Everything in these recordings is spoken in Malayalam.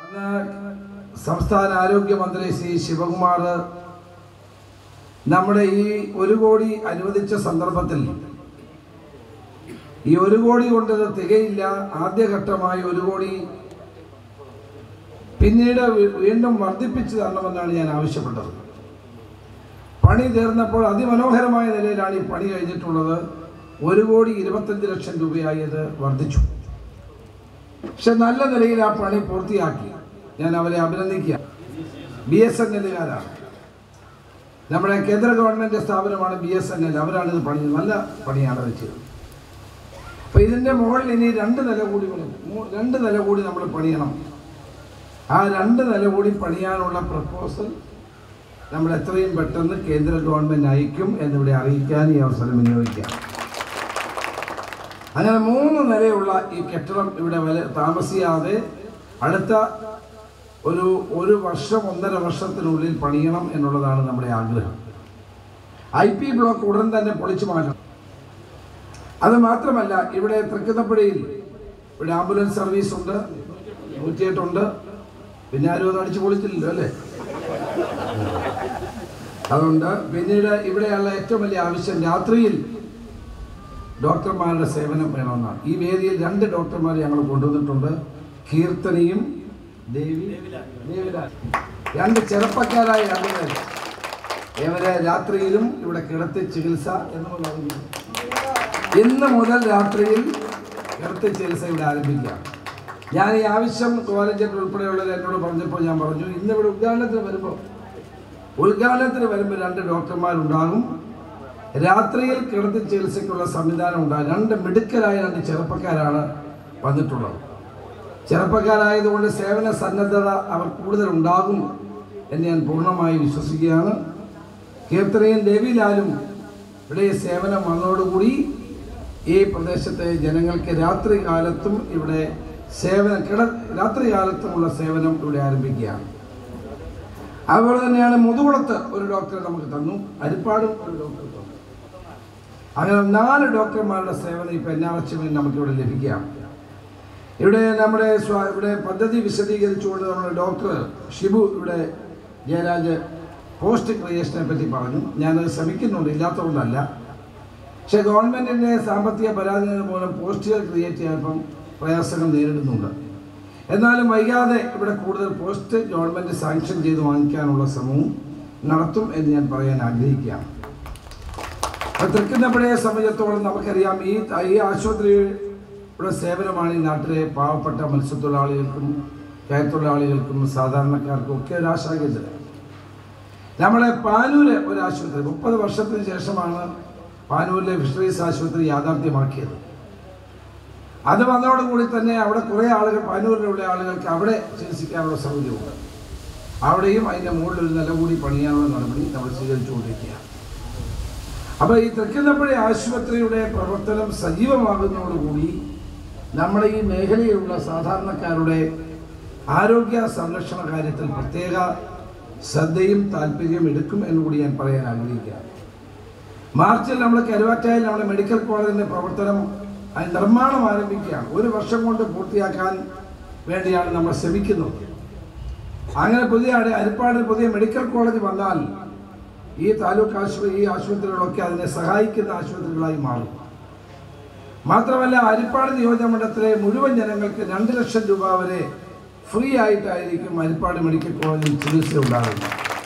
സംസ്ഥാന ആരോഗ്യമന്ത്രി ശ്രീ ശിവകുമാർ നമ്മുടെ ഈ 1 കോടി അനുവദിച്ച സന്ദർഭത്തിൽ ഈ 1 കോടി കൊണ്ട് തികയില്ല. ആദ്യഘട്ടമായി 1 കോടി പിന്നീട് വീണ്ടും വർദ്ധിപ്പിച്ചു തരണമെന്നാണ് ഞാൻ ആവശ്യപ്പെട്ടത്. പണി തീർന്നപ്പോൾ അതിമനോഹരമായ നിലയിലാണ് ഈ പണി കഴിഞ്ഞിട്ടുള്ളത്. 1,25,00,000 രൂപയായി അത് വർദ്ധിച്ചു. പക്ഷെ നല്ല നിലയിൽ ആ പണി പൂർത്തിയാക്കി. ഞാൻ അവരെ അഭിനന്ദിക്കുക. BSNL-കാരാണ്, നമ്മുടെ കേന്ദ്ര ഗവൺമെൻറ് സ്ഥാപനമാണ് BSNL. അവരാണ് ഇത് പണി, നല്ല പണിയാണ് അത് ചെയ്തത്. അപ്പോൾ ഇതിൻ്റെ മുകളിൽ ഇനി 2 നില കൂടി നമ്മൾ പണിയണം. ആ 2 നില കൂടി പണിയാനുള്ള പ്രപ്പോസൽ നമ്മൾ എത്രയും പെട്ടെന്ന് കേന്ദ്ര ഗവൺമെൻറ് അയക്കും എന്നിവിടെ അറിയിക്കാൻ ഈ അവസരം വിനിയോഗിക്കാം. അങ്ങനെ 3 നിലയുള്ള ഈ കെട്ടിടം ഇവിടെ താമസിയാതെ അടുത്ത ഒരു വർഷം 1.5 വർഷത്തിനുള്ളിൽ പണിയണം എന്നുള്ളതാണ് നമ്മുടെ ആഗ്രഹം. IP ബ്ലോക്ക് ഉടൻ തന്നെ പൊളിച്ചു മാറ്റണം. അത് മാത്രമല്ല, ഇവിടെ തൃക്കുന്നപ്പുഴയിൽ ഇവിടെ ആംബുലൻസ് സർവീസ് ഉണ്ട്, 108 ഉണ്ട്. പിന്നെ ആരും അത് അടിച്ചു പൊളിച്ചില്ലല്ലോ അല്ലേ? അതുകൊണ്ട് പിന്നീട് ഇവിടെയുള്ള ഏറ്റവും വലിയ ആവശ്യം രാത്രിയിൽ ഡോക്ടർമാരുടെ സേവനം വേണമെന്നാണ്. ഈ വേദിയിൽ 2 ഡോക്ടർമാരെ ഞങ്ങൾ കൊണ്ടുവന്നിട്ടുണ്ട്, കീർത്തനയും ദേവിലാൽ. 2 ചെറുപ്പക്കാരായ 2 പേര്. ഇവരെ രാത്രിയിലും ഇവിടെ കിടത്തി ചികിത്സ ഇന്ന് മുതൽ രാത്രിയിൽ കിടത്തി ചികിത്സ ഇവിടെ ആരംഭിക്കാം. ഞാൻ ഈ ആവശ്യം കോളേജ് ഉൾപ്പെടെയുള്ളവർ എന്നോട് പറഞ്ഞപ്പോൾ ഞാൻ പറഞ്ഞു, ഇന്നിവിടെ ഉദ്ഘാടനത്തിന് വരുമ്പോൾ 2 ഡോക്ടർമാരുണ്ടാകും. രാത്രിയിൽ കിടത്തി ചികിത്സയ്ക്കുള്ള സംവിധാനം ഉണ്ടാകും. 2 മിടുക്കരായ 2 ചെറുപ്പക്കാരാണ് വന്നിട്ടുള്ളത്. ചെറുപ്പക്കാരായതുകൊണ്ട് സേവന സന്നദ്ധത അവർ കൂടുതലുണ്ടാകും എന്ന് ഞാൻ പൂർണ്ണമായി വിശ്വസിക്കുകയാണ്. കീർത്തനയും ദേവിലാലും ഇവിടെ സേവനം വന്നതോടുകൂടി ഈ പ്രദേശത്തെ ജനങ്ങൾക്ക് രാത്രി കാലത്തും ഇവിടെ രാത്രി കാലത്തുമുള്ള സേവനം ഇവിടെ ആരംഭിക്കുകയാണ്. അതുപോലെ തന്നെയാണ് മുതുകുളത്ത് ഒരു ഡോക്ടറെ നമുക്ക് തന്നു, അരിപ്പാടും ഒരു ഡോക്ടറെ തന്നു. അങ്ങനെ 4 ഡോക്ടർമാരുടെ സേവനം ഇപ്പോൾ NRHM നമുക്കിവിടെ ലഭിക്കുകയാണ്. ഇവിടെ ഇവിടെ പദ്ധതി വിശദീകരിച്ചുകൊണ്ട് നമ്മുടെ ഡോക്ടർ ഷിബു ഇവിടെ ജയരാജ് പോസ്റ്റ് ക്രിയേഷനെ പറ്റി പറഞ്ഞു. ഞാനത് ശ്രമിക്കുന്നുണ്ട്, ഇല്ലാത്തതുകൊണ്ടല്ല. പക്ഷേ ഗവൺമെൻറ്റിൻ്റെ സാമ്പത്തിക പരാധീനത മൂലം പോസ്റ്റുകൾ ക്രിയേറ്റ് ചെയ്യാൻ പ്രയാസങ്ങൾ നേരിടുന്നുണ്ട്. എന്നാലും വൈകാതെ ഇവിടെ കൂടുതൽ പോസ്റ്റ് ഗവൺമെൻറ് സാങ്ഷൻ ചെയ്ത് വാങ്ങിക്കാനുള്ള ശ്രമവും നടത്തും എന്ന് ഞാൻ പറയാൻ ആഗ്രഹിക്കുകയാണ്. തൃക്കുന്നപ്പുഴയെ സംബന്ധിച്ചിടത്തോളം നമുക്കറിയാം, ഈ ആശുപത്രിയുടെ സേവനമാണ് ഈ നാട്ടിലെ പാവപ്പെട്ട മത്സ്യത്തൊഴിലാളികൾക്കും കയർത്തൊഴിലാളികൾക്കും സാധാരണക്കാർക്കും ഒക്കെ ഒരു ആശാകേന്ദ്രം. നമ്മളെ പാനൂര് ഒരു ആശുപത്രി 30 വർഷത്തിന് ശേഷമാണ് പാനൂരിലെ ഫിഷറീസ് ആശുപത്രി യാഥാർത്ഥ്യമാക്കിയത്. അത് വന്നതോടുകൂടി തന്നെ അവിടെ കുറേ ആളുകൾ, പാനൂരിലുള്ള ആളുകൾക്ക് അവിടെ ചികിത്സിക്കാനുള്ള സൗകര്യമുണ്ട്. അവിടെയും അതിൻ്റെ മുകളിൽ 1 നില കൂടി പണിയാനുള്ള നടപടി നമ്മൾ സ്വീകരിച്ചുകൊണ്ടിരിക്കുകയാണ്. അപ്പോൾ ഈ തൃക്കുന്നപ്പുഴ ആശുപത്രിയുടെ പ്രവർത്തനം സജീവമാകുന്നതോടുകൂടി നമ്മുടെ ഈ മേഖലയിലുള്ള സാധാരണക്കാരുടെ ആരോഗ്യ സംരക്ഷണ കാര്യത്തിൽ പ്രത്യേക ശ്രദ്ധയും താല്പര്യവും എടുക്കും എന്നുകൂടി ഞാൻ പറയാൻ ആഗ്രഹിക്കുകയാണ്. മാർച്ചിൽ നമ്മൾ കരുവാറ്റായിൽ നമ്മുടെ മെഡിക്കൽ കോളേജിൻ്റെ പ്രവർത്തനം നിർമ്മാണം ആരംഭിക്കുകയാണ്. 1 വർഷം കൊണ്ട് പൂർത്തിയാക്കാൻ വേണ്ടിയാണ് നമ്മൾ ശ്രമിക്കുന്നത്. അങ്ങനെ അരിപ്പാടിൽ പുതിയ മെഡിക്കൽ കോളേജ് വന്നാൽ ഈ താലൂക്ക് ഈ ആശുപത്രികളൊക്കെ അതിനെ സഹായിക്കുന്ന ആശുപത്രികളായി മാറും. മാത്രമല്ല, അരിപ്പാട് നിയോജകമണ്ഡലത്തിലെ മുഴുവൻ ജനങ്ങൾക്ക് 2 ലക്ഷം രൂപ വരെ ഫ്രീ ആയിട്ടായിരിക്കും അരിപ്പാട് മെഡിക്കൽ കോളേജിൽ ചികിത്സ ഉണ്ടാകുന്നത്.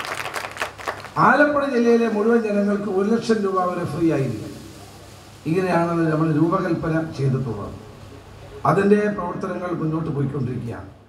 ആലപ്പുഴ ജില്ലയിലെ മുഴുവൻ ജനങ്ങൾക്ക് 1 ലക്ഷം രൂപ വരെ ഫ്രീ ആയിരിക്കും. ഇങ്ങനെയാണ് നമ്മൾ രൂപകൽപ്പന ചെയ്തിട്ടുള്ളത്. അതിൻ്റെ പ്രവർത്തനങ്ങൾ മുന്നോട്ട് പോയിക്കൊണ്ടിരിക്കുകയാണ്.